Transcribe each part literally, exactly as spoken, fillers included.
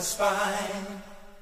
spine.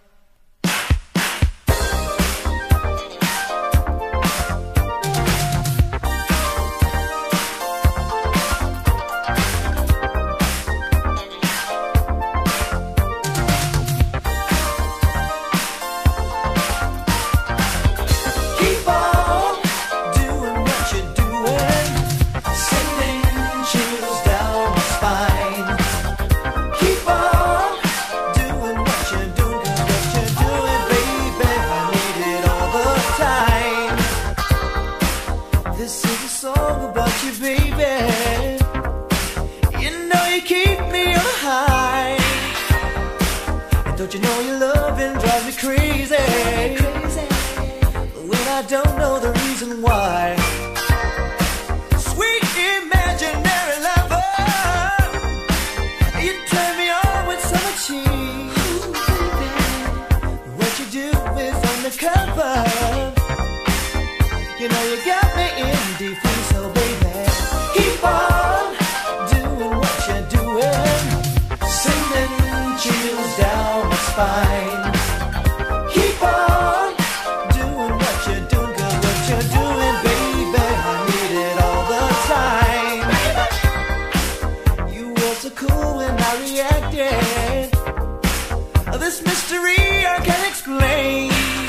This is a song about you, baby. You know you keep me on a high. And don't you know your loving drives me crazy, crazy when I don't know the reason why. Sweet imaginary lover, you turn me on with so much ease. What you do is undercover. You know you got me in defense, so baby, keep on doing what you're doing, sending chills down my spine. Keep on doing what you're doing, 'cause what you're doing, baby, I need it all the time. You were so cool when I reacted. This mystery I can't explain.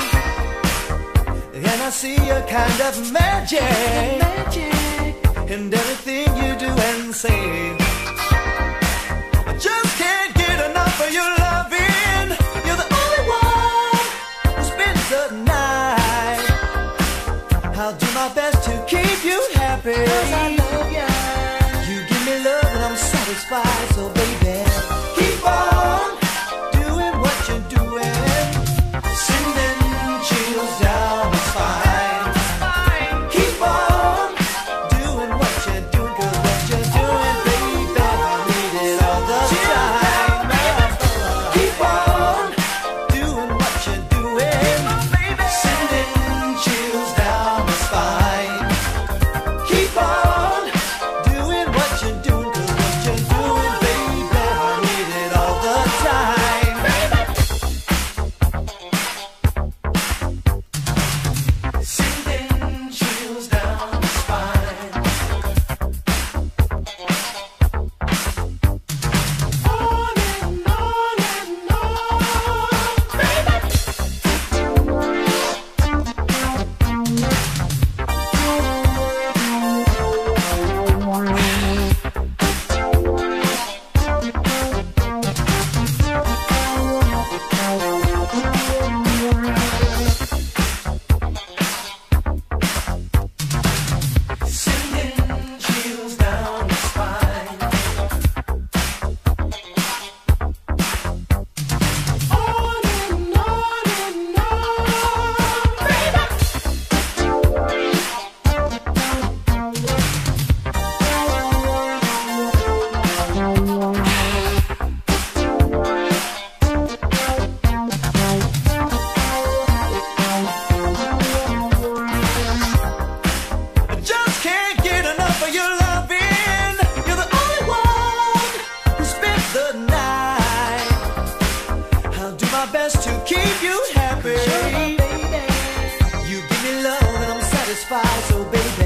And I see a kind of magic, magic in everything you do and say. I just can't get enough of your loving. You're the only one who spends the night. I'll do my best to keep you happy, 'cause I love you. You give me love and I'm satisfied. So baby, keep on doing what you're doing, sending chills down my spine. Keep on doing what you're doing, 'cause what you're doing, baby, I need it all the time. Keep on doing what you're doing, sending chills down my spine. Keep on doing what you're doing, 'cause what you're doing, baby, I need it all the time. Sending chills down the spine. On and on and on, baby. Sending chills down the spine. On and on and on, baby. I just can't get enough of your loving. You're the only one who spends the night. I'll do my best to keep you happy. You give me love and I'm satisfied, so baby,